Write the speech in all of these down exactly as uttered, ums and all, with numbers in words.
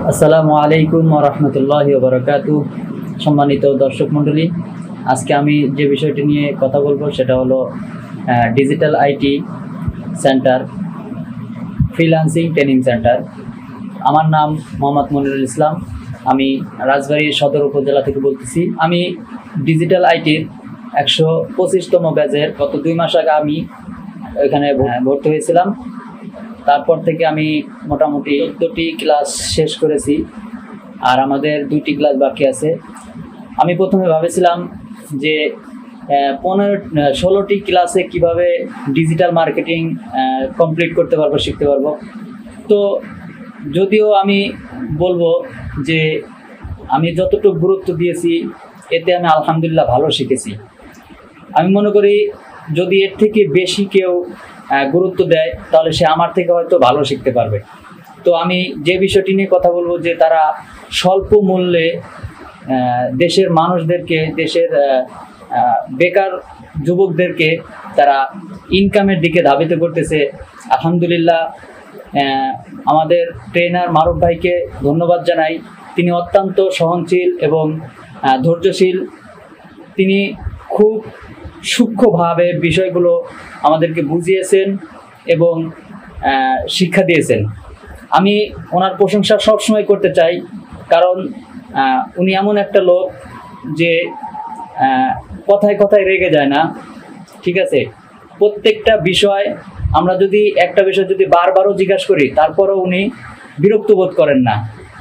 আসসালামু আলাইকুম ওয়া রাহমাতুল্লাহি ওয়া বারাকাতুহু। সম্মানিত দর্শক মণ্ডলী, আজকে আমি যে বিষয়টি নিয়ে কথা বলবো সেটা হলো digital IT centre, freelancing training centre. আমার নাম মোহাম্মদ মনিরুল ইসলাম। আমি রাজবাড়ী সদর উপজেলা থেকে বলতেছি। আমি ডিজিটাল আইটির একশো পঁচিশতম ব্যাচের গত দুই মাস আগে আমি এখানে ভর্তি হয়েছিলাম। তারপর থেকে আমি মোটামুটি চোদ্দোটি ক্লাস শেষ করেছি, আর আমাদের দুইটি ক্লাস বাকি আছে। আমি প্রথমে ভাবেছিলাম যে পনেরো ষোলোটি ক্লাসে কিভাবে ডিজিটাল মার্কেটিং কমপ্লিট করতে পারবো, শিখতে পারবো। তো যদিও আমি বলবো যে আমি যতটুকু গুরুত্ব দিয়েছি এতে আমি আলহামদুলিল্লাহ ভালো শিখেছি। আমি মনে করি যদি এর থেকে বেশি কেউ গুরুত্ব দেয় তাহলে সে আমার থেকে হয়তো ভালো শিখতে পারবে। তো আমি যে বিষয়টি নিয়ে কথা বলবো যে তারা স্বল্প মূল্যে দেশের মানুষদেরকে, দেশের বেকার যুবকদেরকে তারা ইনকামের দিকে ধাবিত করতেছে। আলহামদুলিল্লাহ আমাদের ট্রেনার মারুফ ভাইকে ধন্যবাদ জানাই। তিনি অত্যন্ত সহনশীল এবং ধৈর্যশীল। তিনি খুব সূক্ষ্মভাবে বিষয়গুলো আমাদেরকে বুঝিয়েছেন এবং শিক্ষা দিয়েছেন। আমি ওনার প্রশংসা সবসময় করতে চাই, কারণ উনি এমন একটা লোক যে কথায় কথায় রেগে যায় না। ঠিক আছে, প্রত্যেকটা বিষয় আমরা যদি একটা বিষয় যদি বারবারও জিজ্ঞাসা করি তারপরেও উনি বিরক্ত বোধ করেন না।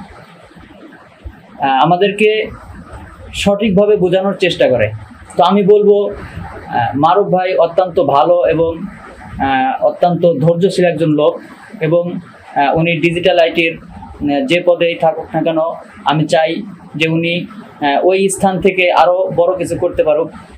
আমাদেরকে সঠিকভাবে বোঝানোর চেষ্টা করে। তো আমি বলবো মারুফ ভাই অত্যন্ত ভালো এবং অত্যন্ত ধৈর্যশীল একজন লোক, এবং উনি ডিজিটাল আইটির যে পদেই থাকুক না কেন আমি চাই যে উনি ওই স্থান থেকে আরও বড় কিছু করতে পারুক।